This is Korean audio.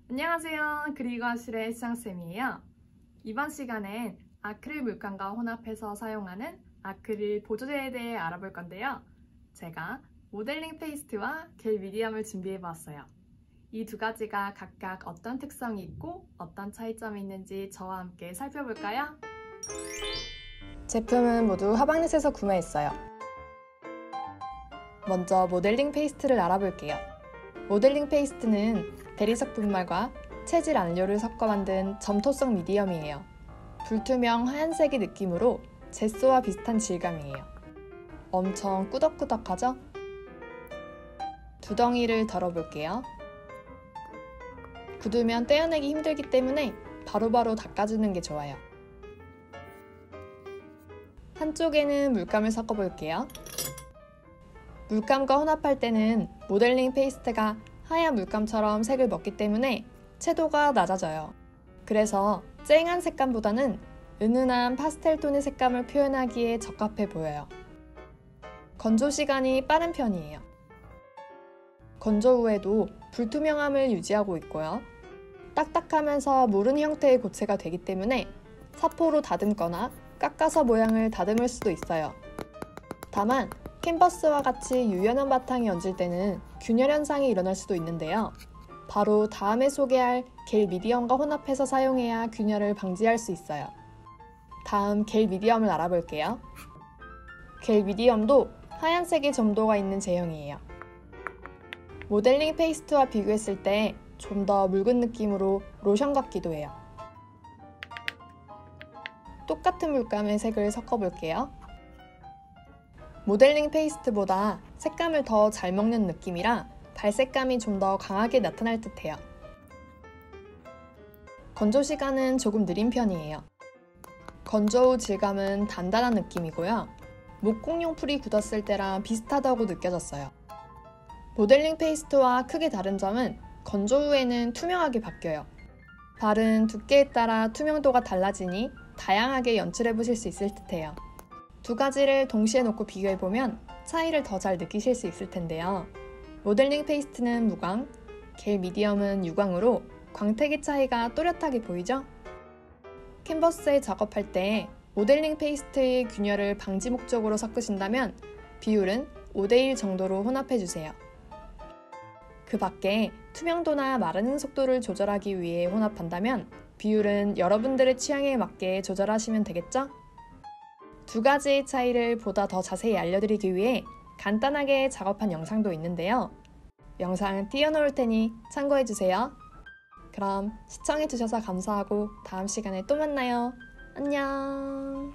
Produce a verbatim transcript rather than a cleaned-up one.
안녕하세요. 그리거실의 시장쌤이에요. 이번 시간엔 아크릴 물감과 혼합해서 사용하는 아크릴 보조제에 대해 알아볼 건데요. 제가 모델링 페이스트와 겔 미디엄을 준비해보았어요. 이 두 가지가 각각 어떤 특성이 있고 어떤 차이점이 있는지 저와 함께 살펴볼까요? 제품은 모두 하방넷에서 구매했어요. 먼저 모델링 페이스트를 알아볼게요. 모델링 페이스트는 대리석 분말과 체질 안료를 섞어 만든 점토성 미디엄이에요. 불투명 하얀색의 느낌으로 제소와 비슷한 질감이에요. 엄청 꾸덕꾸덕하죠? 두덩이를 덜어볼게요. 굳으면 떼어내기 힘들기 때문에 바로바로 닦아주는 게 좋아요. 한쪽에는 물감을 섞어볼게요. 물감과 혼합할 때는 모델링 페이스트가 하얀 물감처럼 색을 먹기 때문에 채도가 낮아져요. 그래서 쨍한 색감보다는 은은한 파스텔 톤의 색감을 표현하기에 적합해 보여요. 건조 시간이 빠른 편이에요. 건조 후에도 불투명함을 유지하고 있고요. 딱딱하면서 무른 형태의 고체가 되기 때문에 사포로 다듬거나 깎아서 모양을 다듬을 수도 있어요. 다만 캔버스와 같이 유연한 바탕에 얹을 때는 균열 현상이 일어날 수도 있는데요. 바로 다음에 소개할 겔 미디엄과 혼합해서 사용해야 균열을 방지할 수 있어요. 다음 겔 미디엄을 알아볼게요. 겔 미디엄도 하얀색의 점도가 있는 제형이에요. 모델링 페이스트와 비교했을 때 좀 더 묽은 느낌으로 로션 같기도 해요. 똑같은 물감의 색을 섞어볼게요. 모델링 페이스트보다 색감을 더 잘 먹는 느낌이라 발색감이 좀 더 강하게 나타날 듯해요. 건조 시간은 조금 느린 편이에요. 건조 후 질감은 단단한 느낌이고요. 목공용풀이 굳었을 때랑 비슷하다고 느껴졌어요. 모델링 페이스트와 크게 다른 점은 건조 후에는 투명하게 바뀌어요. 바른 두께에 따라 투명도가 달라지니 다양하게 연출해 보실 수 있을 듯해요. 두 가지를 동시에 놓고 비교해보면 차이를 더 잘 느끼실 수 있을 텐데요. 모델링 페이스트는 무광, 겔 미디엄은 유광으로 광택의 차이가 또렷하게 보이죠? 캔버스에 작업할 때 모델링 페이스트의 균열을 방지 목적으로 섞으신다면 비율은 오 대 일 정도로 혼합해주세요. 그 밖에 투명도나 마르는 속도를 조절하기 위해 혼합한다면 비율은 여러분들의 취향에 맞게 조절하시면 되겠죠? 두 가지의 차이를 보다 더 자세히 알려드리기 위해 간단하게 작업한 영상도 있는데요. 영상 띄워놓을 테니 참고해주세요. 그럼 시청해주셔서 감사하고 다음 시간에 또 만나요. 안녕.